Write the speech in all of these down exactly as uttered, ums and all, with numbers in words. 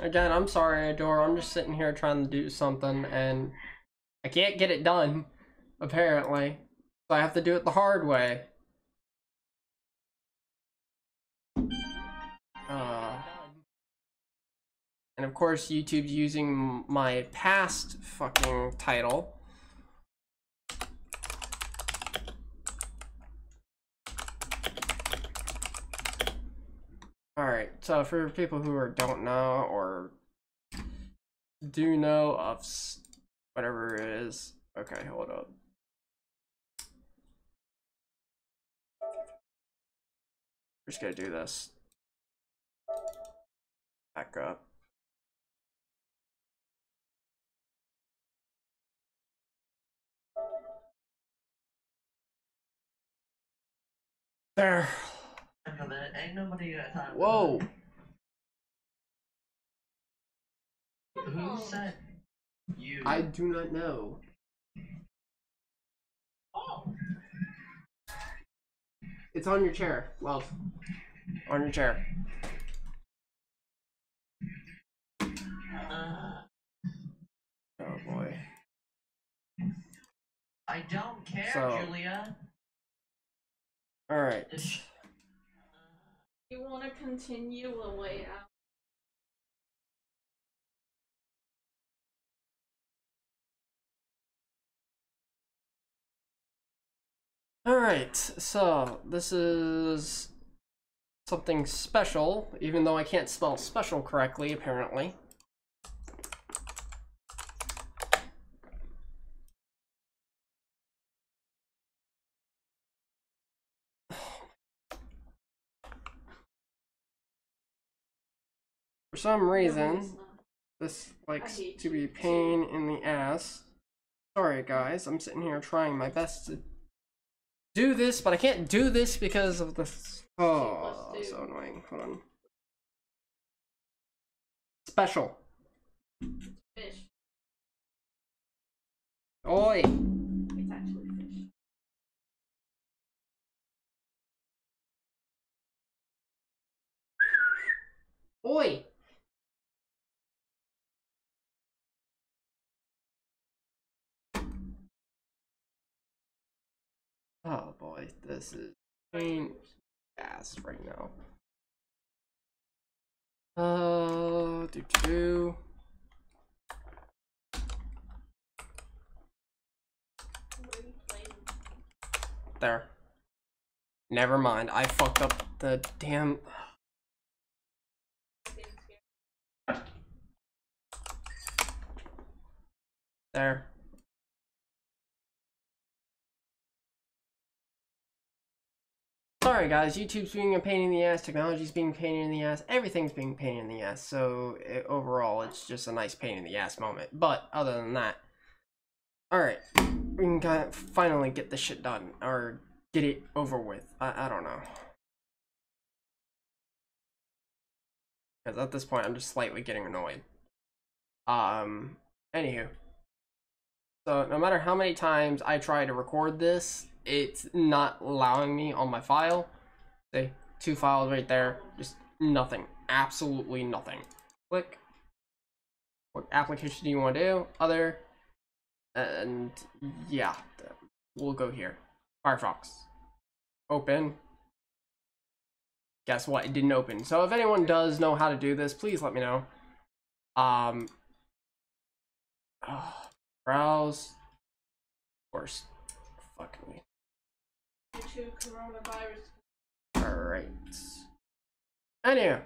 Again, I'm sorry, Adore. I'm just sitting here trying to do something, and I can't get it done, apparently. So I have to do it the hard way. Uh, and of course, YouTube's using my past fucking title. Alright, so for people who are, don't know or do know of whatever it is. Okay, hold up. We're just gonna do this. Back up. There. Whoa. Who said you? I do not know. Oh. It's on your chair, love. On your chair. Uh, oh boy. I don't care, so, Julia. Alright. You want to continue the layout? Alright, so this is something special, even though I can't spell special correctly, apparently. For some reason, this likes to be pain in the ass. Sorry guys, I'm sitting here trying my best to do this, but I can't do this because of this. Oh, so annoying. Hold on. Special. Fish. Oi. It's actually fish. Oi. Oh boy, this is pain ass right now. Uh, do do. There. Never mind. I fucked up the damn. There. Sorry guys, YouTube's being a pain in the ass, technology's being a pain in the ass, everything's being a pain in the ass, so it, overall it's just a nice pain in the ass moment. But other than that, alright, we can kind of finally get this shit done, or get it over with. I, I don't know. Because at this point I'm just slightly getting annoyed. Um, anywho. So no matter how many times I try to record this, it's not allowing me on my file. See, two files right there, just nothing, absolutely nothing. Click. What application do you want to do? Other, and yeah, we'll go here. Firefox. Open. Guess what? It didn't open. So if anyone does know how to do this, please let me know. Um. Oh, browse. Of course. Fuck me. YouTube coronavirus. Alright. Anyway.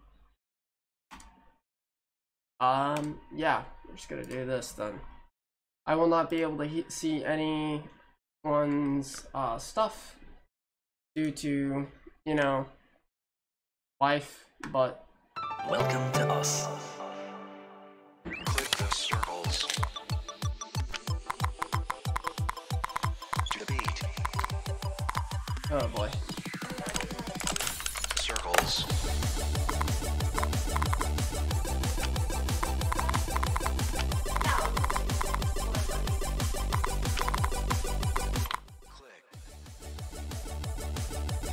Um, yeah, we're just gonna do this then. I will not be able to he see anyone's uh, stuff due to, you know, life, but... Welcome to us. Click the circles. To the beat. Oh boy. Circles.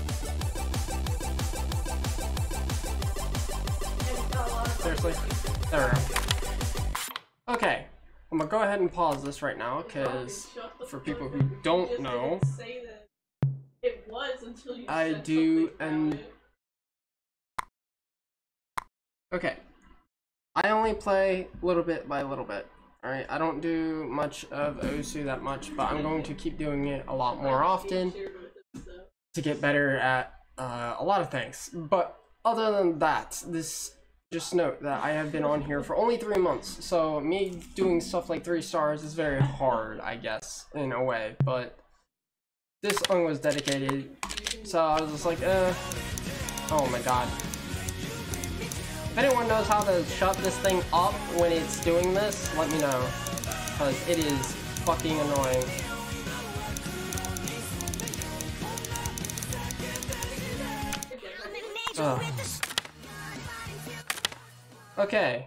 Seriously? There we go. Okay, I'm gonna go ahead and pause this right now, because for people who don't know, Say that it was until you I said do something and about it. okay. I only play little bit by little bit. Alright, I don't do much of Osu that much, but I'm going to keep doing it a lot more often to get better at uh, a lot of things. But other than that, this just note that I have been on here for only three months, so me doing stuff like three stars is very hard, I guess, in a way. But this song was dedicated, so I was just like, eh. Oh my god. If anyone knows how to shut this thing up when it's doing this, let me know, because it is fucking annoying. Ugh. Okay.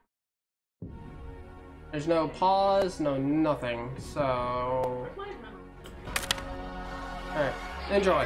There's no pause, no nothing, so... Alright, enjoy.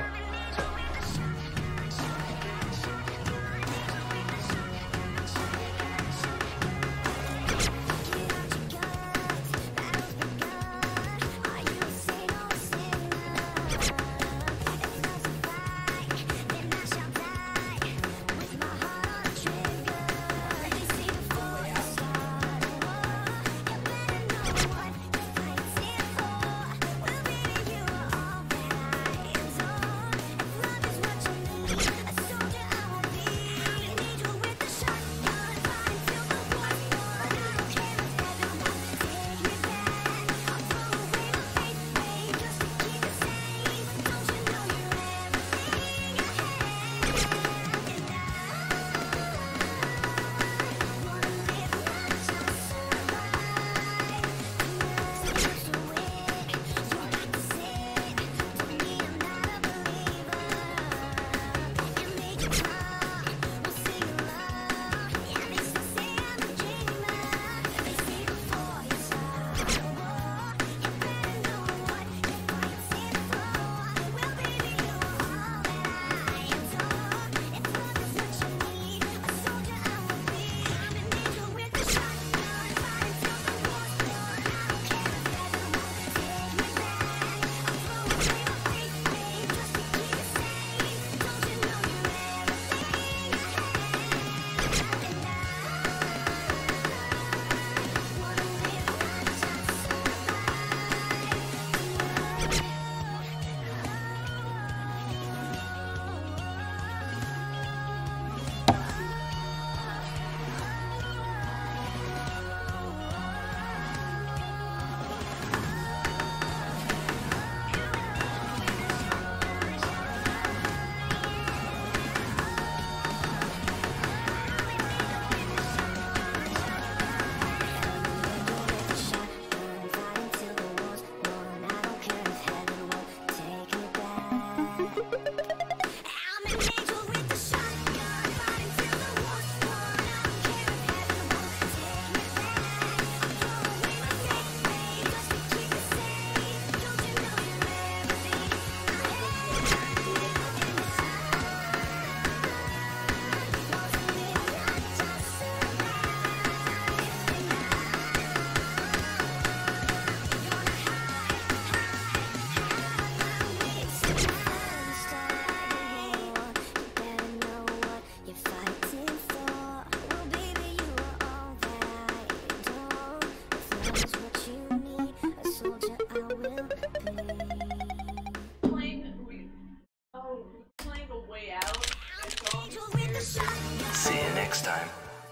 See you next time.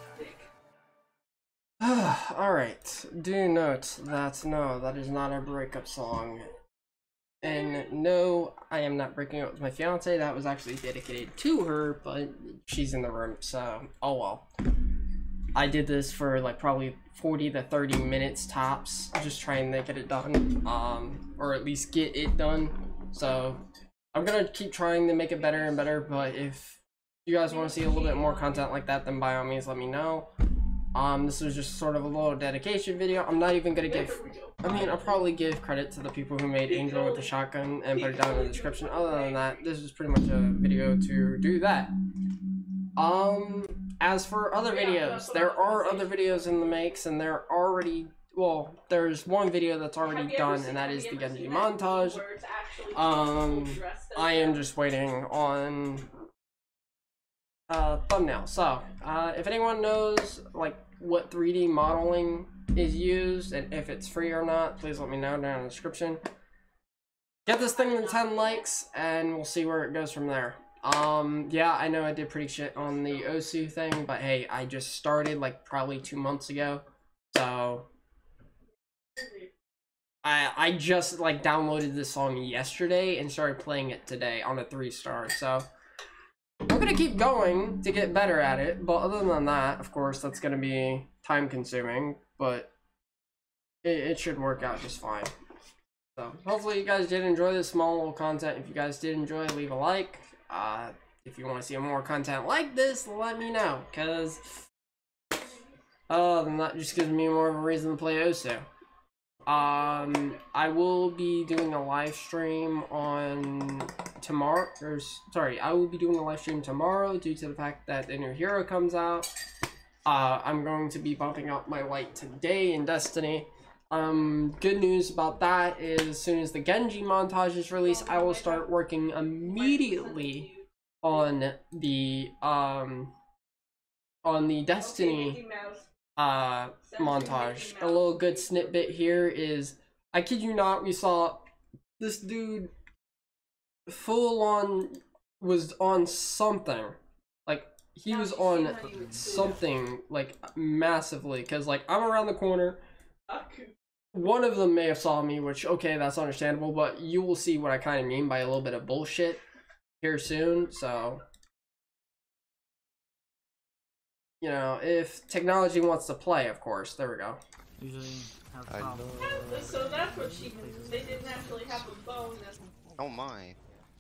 Alright, do note that no, that is not a breakup song. And no, I am not breaking up with my fiance. That was actually dedicated to her, but she's in the room, so oh well. I did this for like probably forty to thirty minutes tops, just trying to get it done, um, or at least get it done. So I'm gonna keep trying to make it better and better, but if you guys want to see a little bit more content like that, then by all means let me know. Um, this was just sort of a little dedication video. I'm not even gonna give, I mean, I'll probably give credit to the people who made Angel with the Shotgun and put it down in the description. Other than that, this is pretty much a video to do that. Um, as for other Yeah, videos, that's what there I was gonna are say. other videos in the makes, and they're already, well, there's one video that's Have already you ever done, seen- and that have is you the ever Genji seen that movie montage. where it's actually Um, people dressed as I am them? just waiting on uh, thumbnail. So, uh, if anyone knows like what three D modeling is used and if it's free or not, please let me know down in the description. Get this thing to ten likes, and we'll see where it goes from there. Um, yeah, I know I did pretty shit on the Osu thing, but hey, I just started like probably two months ago, so I I just like downloaded this song yesterday and started playing it today on a three star. So I'm gonna keep going to get better at it, but other than that, of course, that's gonna be time consuming, but it, it should work out just fine. So hopefully you guys did enjoy this small little content. If you guys did enjoy, leave a like. Uh, if you want to see more content like this, let me know, because uh, then that just gives me more of a reason to play Osu. Um, I will be doing a live stream on tomorrow, or sorry, I will be doing a live stream tomorrow due to the fact that the new hero comes out. Uh, I'm going to be bumping up my light today in Destiny. Um, good news about that is as soon as the Genji montage is released, I will start working immediately on the, um, on the Destiny, uh, montage. A little good snippet here is, I kid you not, we saw this dude full on, was on something. Like, he was on something, like, massively, because, like, I'm around the corner. One of them may have saw me, which, okay, that's understandable, but you will see what I kind of mean by a little bit of bullshit here soon, so... You know, if technology wants to play, of course. There we go. Usually have I problems. know. So that's what she. They didn't actually have a bone. That's Oh my.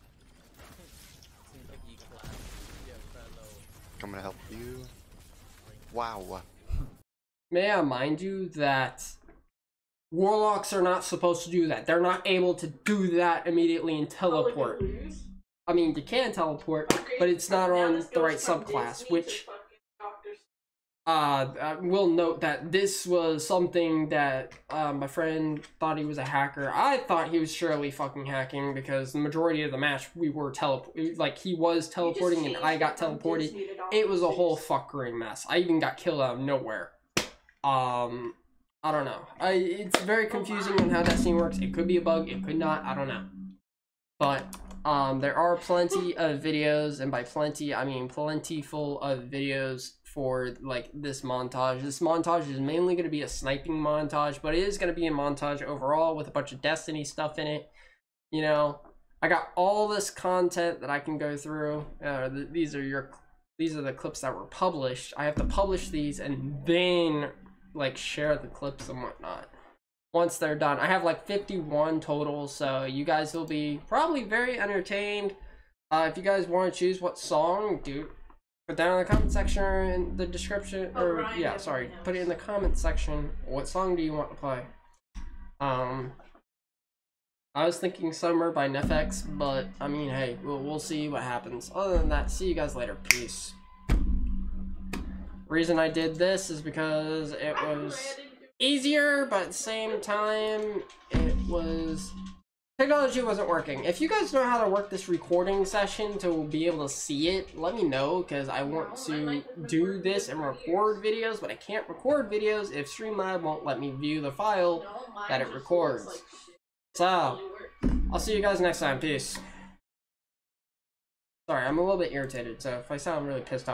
Coming to help you. Wow. May I mind you that warlocks are not supposed to do that. They're not able to do that immediately and teleport. I mean, you can teleport, but it's not on the right subclass, which... Uh, I will note that this was something that uh, my friend thought he was a hacker. I thought he was surely fucking hacking because the majority of the match we were teleport, like he was teleporting and I got teleported. It was a whole fucking mess. I even got killed out of nowhere. Um, I don't know. I it's very confusing on how Destiny works. It could be a bug. It could not. I don't know. But um, there are plenty of videos, and by plenty I mean plentiful of videos for like this montage. This montage is mainly going to be a sniping montage, but it is going to be a montage overall with a bunch of Destiny stuff in it. You know, I got all this content that I can go through. Uh, th these are your, these are the clips that were published. I have to publish these and then like share the clips and whatnot. Once they're done, I have like fifty-one total, so you guys will be probably very entertained. Uh, if you guys want to choose what song, dude. Put down in the comment section or in the description, Oh, or Ryan yeah, sorry, definitely put it in the comment section. What song do you want to play? Um, I was thinking Summer by Nefx, but I mean, hey, we'll, we'll see what happens. Other than that, see you guys later. Peace. Reason I did this is because it was easier, but at the same time, it was... Technology wasn't working. If you guys know how to work this recording session to be able to see it, let me know, because I want to do this and record videos, but I can't record videos if Streamlab won't let me view the file that it records. So, I'll see you guys next time. Peace. Sorry, I'm a little bit irritated, so if I sound really pissed off,